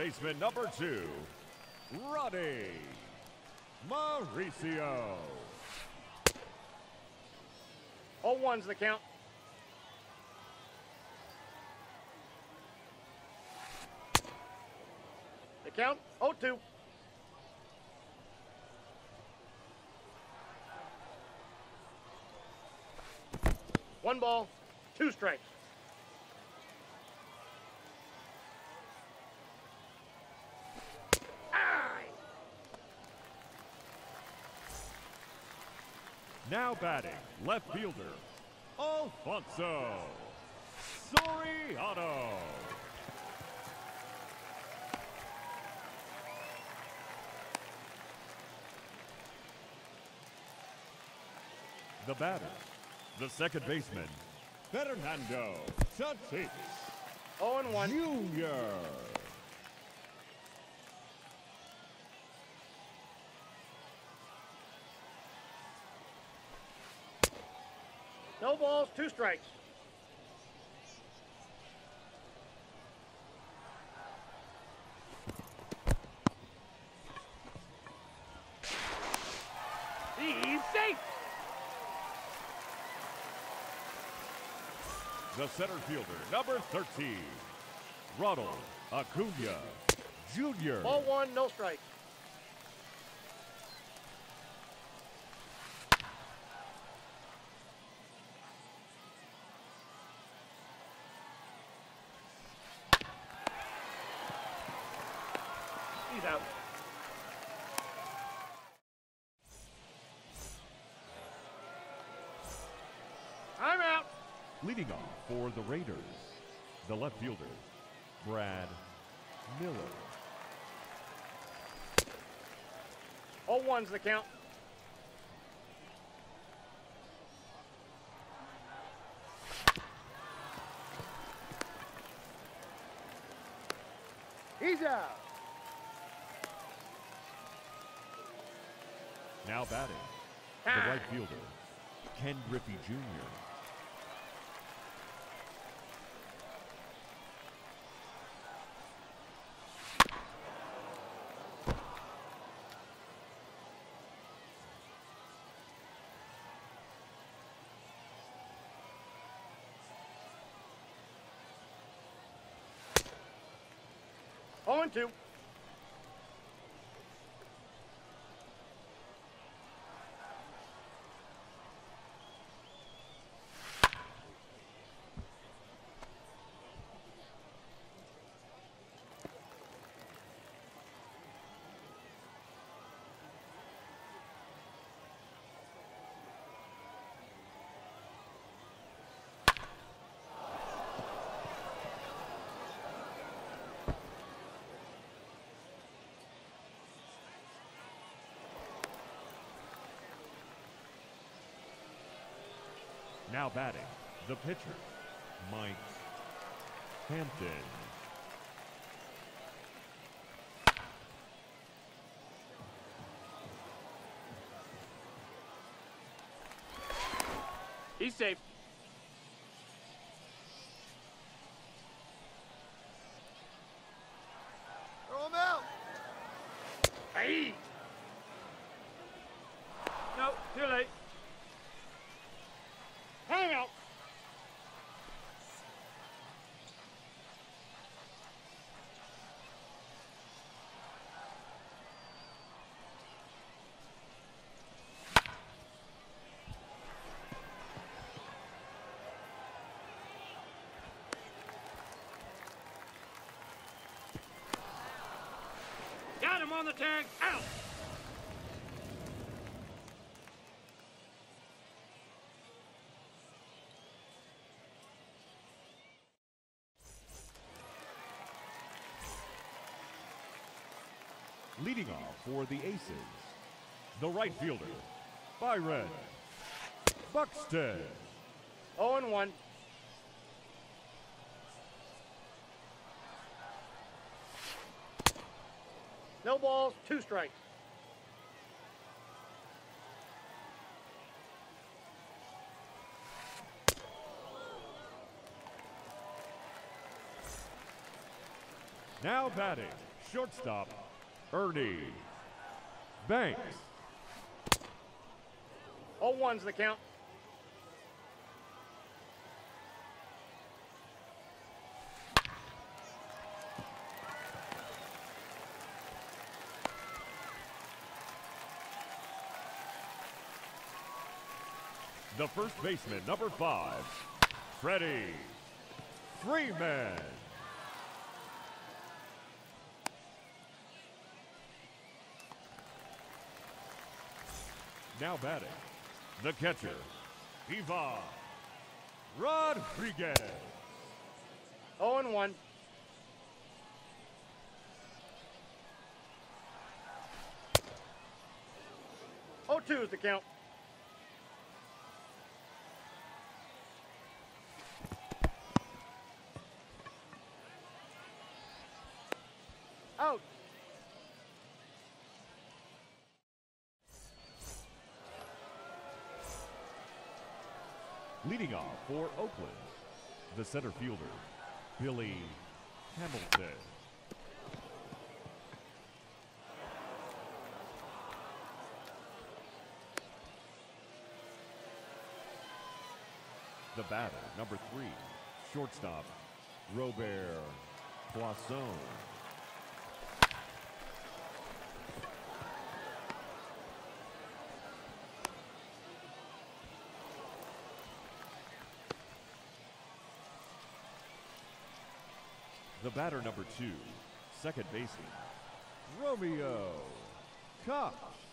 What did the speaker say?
baseman number 2, Ronnie Mauricio. 0-1's the count. The count, 0-2. One ball, 2 strikes. Now batting, left fielder, Alfonso Soriano. The batter, the second baseman, Fernando Tatis 0-1. Jr. No balls, 2 strikes. He's safe. The center fielder, number 13, Ronald Acuna Jr. Ball 1, no strikes. He's out. I'm out. Leading off for the Raiders, the left fielder, Brad Miller. 0-1's the count. He's out. Now batting, the right fielder, Ken Griffey Jr. Oh, and 2. Now batting, the pitcher, Mike Hampton. He's safe. Throw him out. Hey. No, too late. Hang out. Got him on the tag. Out. Leading off for the Aces, the right fielder, Byron Buxton. 0-1. No balls, 2 strikes. Now batting, shortstop, Ernie Banks. 0-1's the count. The first baseman, number 5, Freddie Freeman. Now batting, the catcher, Ivan Rodriguez. 0-1. Oh, 2 is the count. Out. Leading off for Oakland, the center fielder, Billy Hamilton. The batter, number 3, shortstop, Robert Poisson. The batter, number 2, second baseman, Romeo Koch.